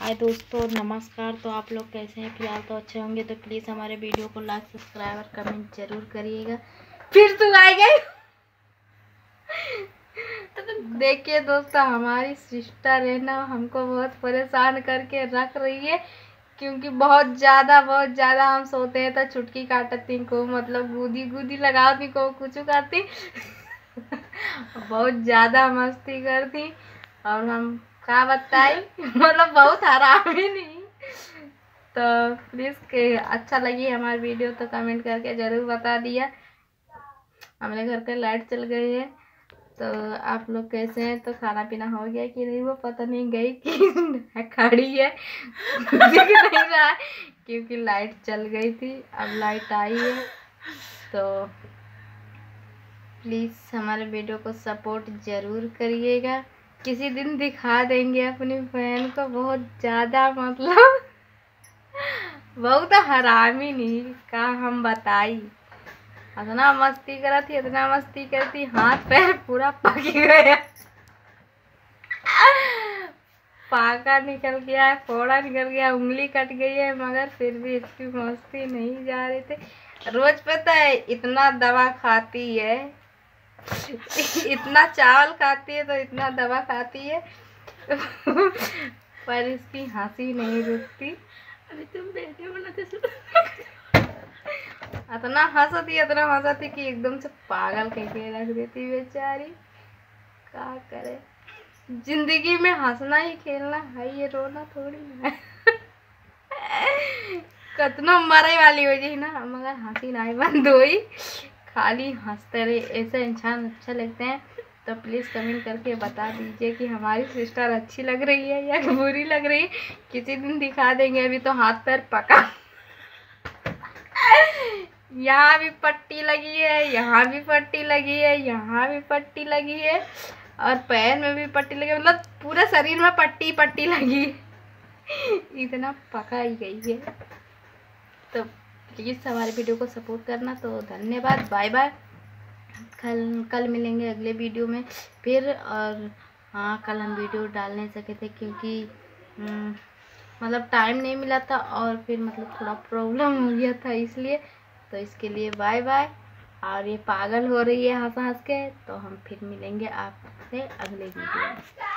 हाय दोस्तों, नमस्कार। तो आप लोग कैसे हैं? फिलहाल तो अच्छे होंगे। तो प्लीज़ हमारे वीडियो को लाइक, सब्सक्राइब और कमेंट जरूर करिएगा। फिर तू आ गई। देखिए दोस्तों, हमारी सिस्टर है ना, हमको बहुत परेशान करके रख रही है, क्योंकि बहुत ज़्यादा हम सोते हैं तो छुटकी काटती को, मतलब गुदी गुदी लगाती को, कुछ करती। बहुत ज़्यादा मस्ती करती और हम क्या बताई। मतलब बहुत हरामी नहीं। तो प्लीज़ के अच्छा लगी हमारी वीडियो तो कमेंट करके ज़रूर बता दिया। हमारे घर पे लाइट चल गई है, तो आप लोग कैसे हैं? तो खाना पीना हो गया कि नहीं, वो पता नहीं गई कि खड़ी है, दिख नहीं रहा है क्योंकि लाइट चल गई थी। अब लाइट आई है, तो प्लीज़ हमारे वीडियो को सपोर्ट ज़रूर करिएगा। किसी दिन दिखा देंगे अपनी बहन को, बहुत ज़्यादा मतलब बहुत हरामी नहीं का हम बताई। इतना मस्ती करती, इतना मस्ती करती, हाथ पैर पूरा पक गया, पाका निकल गया है, फोड़ा निकल गया, उंगली कट गई है, मगर फिर भी इसकी मस्ती नहीं जा रही थी। रोज पता है इतना दवा खाती है, इतना चावल खाती है तो इतना दवा खाती है, पर इसकी हंसी नहीं रुकती। अभी तुम वीडियो बनाते इतना हंसती कि एकदम से पागल करके रख देती बेचारी। क्या करे, जिंदगी में हंसना ही खेलना है, ये रोना थोड़ी है। कतना मरे वाली हो जाए ना, मगर हंसी नहीं बंद हुई, खाली हंसते रहे। ऐसे इंसान अच्छा लगते हैं। तो प्लीज़ कमेंट करके बता दीजिए कि हमारी सिस्टर अच्छी लग रही है या बुरी लग रही है। किसी दिन दिखा देंगे। अभी तो हाथ पैर पका, यहाँ भी पट्टी लगी है, यहाँ भी पट्टी लगी है, यहाँ भी पट्टी लगी है, और पैर में भी पट्टी लगी है, मतलब पूरे शरीर में पट्टी पट्टी लगी है। इतना पका ही गई है। तो प्लीज़ हमारे वीडियो को सपोर्ट करना। तो धन्यवाद, बाय बाय। कल मिलेंगे अगले वीडियो में फिर। और हाँ, कल हम वीडियो डाल नहीं सके थे क्योंकि मतलब टाइम नहीं मिला था, और फिर मतलब थोड़ा प्रॉब्लम हो गया था, इसलिए। तो इसके लिए बाय बाय। और ये पागल हो रही है हंस हंस के। तो हम फिर मिलेंगे आपसे अगले वीडियो में।